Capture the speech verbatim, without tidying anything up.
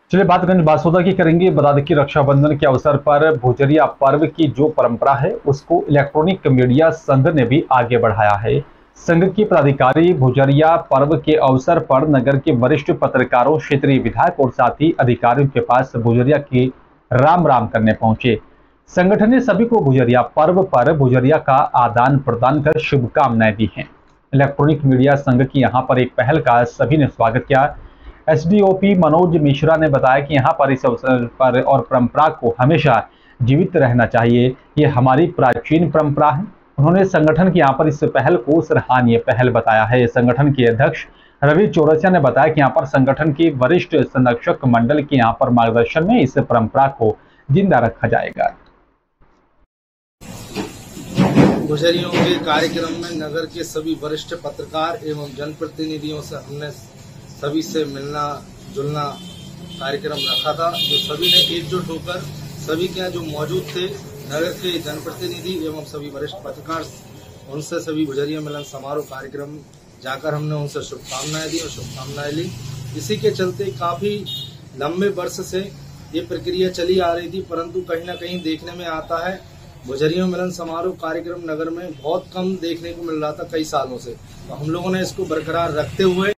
चलिए बात करें बासोदा की करेंगे। बता दें कि रक्षाबंधन के अवसर पर भुजरिया पर्व की जो परंपरा है उसको इलेक्ट्रॉनिक मीडिया संघ ने भी आगे बढ़ाया है। संघ के पदाधिकारी भुजरिया पर्व के अवसर पर नगर के वरिष्ठ पत्रकारों, क्षेत्रीय विधायक और साथ ही अधिकारियों के पास भुजरिया की राम राम करने पहुंचे। संगठन ने सभी को भुजरिया पर्व पर भुजरिया का आदान प्रदान कर शुभकामनाएं दी हैं। इलेक्ट्रॉनिक मीडिया संघ की यहां पर एक पहल का सभी ने स्वागत किया। एसडीओपी मनोज मिश्रा ने बताया कि यहाँ पर इस अवसर पर और परंपरा को हमेशा जीवित रहना चाहिए, ये हमारी प्राचीन परंपरा है। उन्होंने संगठन की यहाँ पर इस पहल को सराहनीय पहल बताया है। संगठन के अध्यक्ष रवि चौरसिया ने बताया कि यहाँ पर संगठन की वरिष्ठ संरक्षक मंडल के यहाँ पर मार्गदर्शन में इस परंपरा को जिंदा रखा जाएगा। भुजरियों के कार्यक्रम में नगर के सभी वरिष्ठ पत्रकार एवं जनप्रतिनिधियों से हमने सभी से मिलना जुलना कार्यक्रम रखा था, जो सभी ने एकजुट होकर सभी के यहाँ जो मौजूद थे नगर के जनप्रतिनिधि एवं सभी वरिष्ठ पत्रकार, उनसे सभी भुजरिया मिलन समारोह कार्यक्रम जाकर हमने उनसे शुभकामनाएं दी और शुभकामनाएं ली। इसी के चलते काफी लंबे वर्ष से ये प्रक्रिया चली आ रही थी, परंतु कहीं ना कहीं देखने में आता है भुजरिया मिलन समारोह कार्यक्रम नगर में बहुत कम देखने को मिल रहा था कई सालों से। तो हम लोगों ने इसको बरकरार रखते हुए